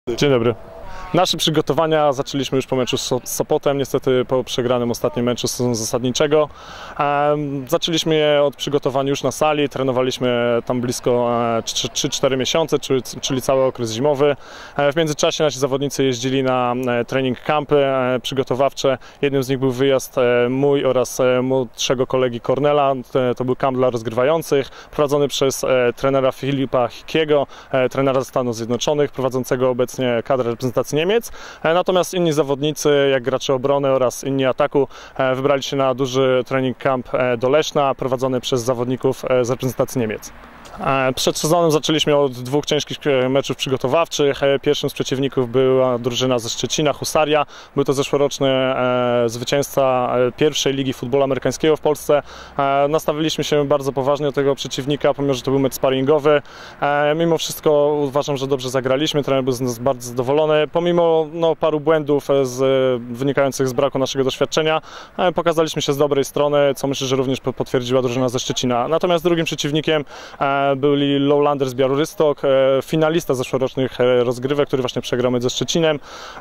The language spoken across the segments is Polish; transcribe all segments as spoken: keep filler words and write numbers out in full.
Dzień dobry. Nasze przygotowania zaczęliśmy już po meczu z Sopotem, niestety po przegranym ostatnim meczu sezonu zasadniczego. Zaczęliśmy je od przygotowań już na sali, trenowaliśmy tam blisko trzy cztery miesiące, czyli cały okres zimowy. W międzyczasie nasi zawodnicy jeździli na trening campy przygotowawcze. Jednym z nich był wyjazd mój oraz młodszego kolegi Cornela. To był kamp dla rozgrywających, prowadzony przez trenera Filipa Hikiego, trenera ze Stanów Zjednoczonych, prowadzącego obecnie kadrę reprezentacji Niemiec. Natomiast inni zawodnicy, jak gracze obrony oraz inni ataku, wybrali się na duży trening camp do Leszna, prowadzony przez zawodników z reprezentacji Niemiec. Przed sezonem zaczęliśmy od dwóch ciężkich meczów przygotowawczych. Pierwszym z przeciwników była drużyna ze Szczecina, Husaria. Był to zeszłoroczny e, zwycięzca pierwszej ligi futbolu amerykańskiego w Polsce. E, nastawiliśmy się bardzo poważnie do tego przeciwnika, pomimo że to był mecz sparingowy. E, mimo wszystko uważam, że dobrze zagraliśmy. Trener był z nas bardzo zadowolony. Pomimo no, paru błędów z, wynikających z braku naszego doświadczenia, e, pokazaliśmy się z dobrej strony, co myślę, że również potwierdziła drużyna ze Szczecina. Natomiast drugim przeciwnikiem e, byli Lowlanders Białystok, finalista zeszłorocznych rozgrywek, który właśnie przegrał mecz ze Szczecinem.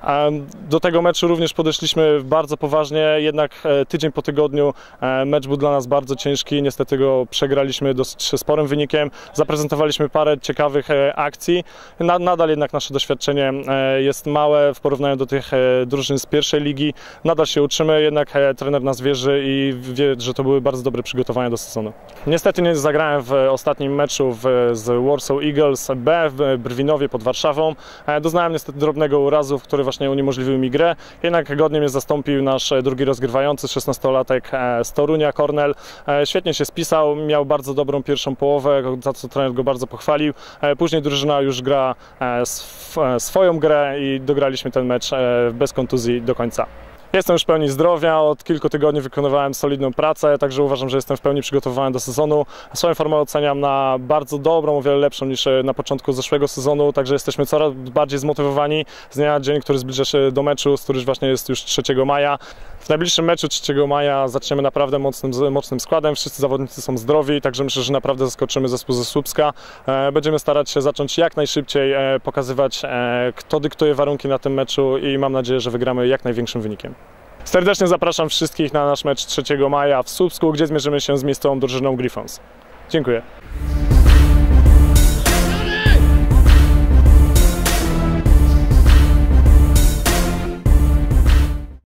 Do tego meczu również podeszliśmy bardzo poważnie, jednak tydzień po tygodniu mecz był dla nas bardzo ciężki, niestety go przegraliśmy dosyć sporym wynikiem. Zaprezentowaliśmy parę ciekawych akcji, nadal jednak nasze doświadczenie jest małe w porównaniu do tych drużyn z pierwszej ligi. Nadal się uczymy, jednak trener nas wierzy i wie, że to były bardzo dobre przygotowania do sezonu. Niestety nie zagrałem w ostatnim meczu z Warsaw Eagles B w Brwinowie pod Warszawą. Doznałem niestety drobnego urazu, który właśnie uniemożliwił mi grę, jednak godnie mnie zastąpił nasz drugi rozgrywający, szesnastolatek z Torunia, Cornel. Świetnie się spisał, miał bardzo dobrą pierwszą połowę, za co trener go bardzo pochwalił. Później drużyna już gra swoją grę i dograliśmy ten mecz bez kontuzji do końca. Jestem już w pełni zdrowia, od kilku tygodni wykonywałem solidną pracę, także uważam, że jestem w pełni przygotowany do sezonu. Swoją formę oceniam na bardzo dobrą, o wiele lepszą niż na początku zeszłego sezonu, także jesteśmy coraz bardziej zmotywowani z dnia na dzień, który zbliża się do meczu, który właśnie jest już trzeciego maja. W najbliższym meczu trzeciego maja zaczniemy naprawdę mocnym, mocnym składem, wszyscy zawodnicy są zdrowi, także myślę, że naprawdę zaskoczymy zespół ze Słupska. Będziemy starać się zacząć jak najszybciej pokazywać, kto dyktuje warunki na tym meczu i mam nadzieję, że wygramy jak największym wynikiem. Serdecznie zapraszam wszystkich na nasz mecz trzeciego maja w Słupsku, gdzie zmierzymy się z miejscową drużyną Griffons. Dziękuję.